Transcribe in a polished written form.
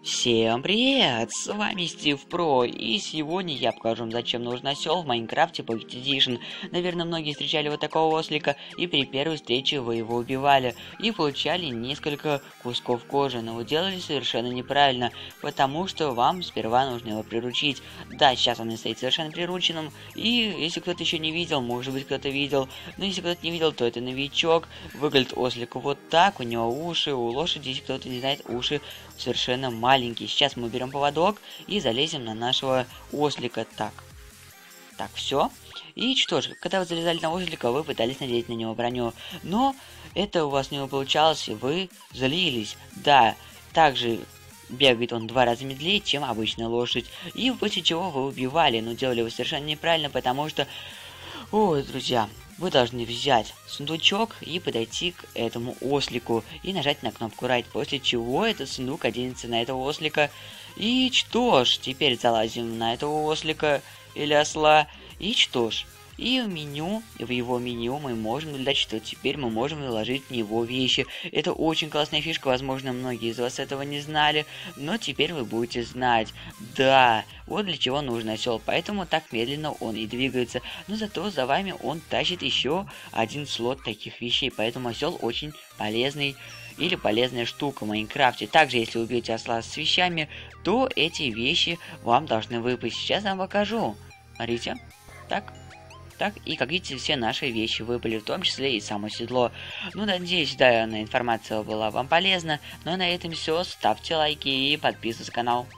Всем привет! С вами Стив Про, и сегодня я покажу вам, зачем нужен осел в Майнкрафте Pocket Edition. Наверное, многие встречали вот такого ослика, и при первой встрече вы его убивали, и получали несколько кусков кожи, но вы делали совершенно неправильно, потому что вам сперва нужно его приручить. Да, сейчас он не стоит совершенно прирученным, и если кто-то еще не видел, может быть кто-то видел, но если кто-то не видел, то это новичок. Выглядит ослик вот так, у него уши, у лошади, если кто-то не знает, уши совершенно маленький. Сейчас мы берем поводок и залезем на нашего ослика. Так, все. И что ж, когда вы залезали на ослика, вы пытались надеть на него броню. Но это у вас не получалось, и вы залились. Да, также бегает он 2 раза медленнее, чем обычная лошадь. И после чего вы убивали. Но делали вы совершенно неправильно, потому что... Ой, друзья, вы должны взять сундучок и подойти к этому ослику и нажать на кнопку Right, после чего этот сундук оденется на этого ослика. И что ж, теперь залазим на этого ослика или осла. И что ж, и в его меню мы можем наблюдать, что теперь мы можем наложить в него вещи. Это очень классная фишка, возможно, многие из вас этого не знали, но теперь вы будете знать. Да, вот для чего нужен осел, поэтому так медленно он и двигается. Но зато за вами он тащит еще один слот таких вещей, поэтому осел очень полезный или полезная штука в Майнкрафте. Также, если убьете осла с вещами, то эти вещи вам должны выпасть. Сейчас я вам покажу. Смотрите. Так, и как видите, все наши вещи выпали, в том числе и само седло. Ну, надеюсь, данная информация была вам полезна. Ну, а на этом все. Ставьте лайки и подписывайтесь на канал.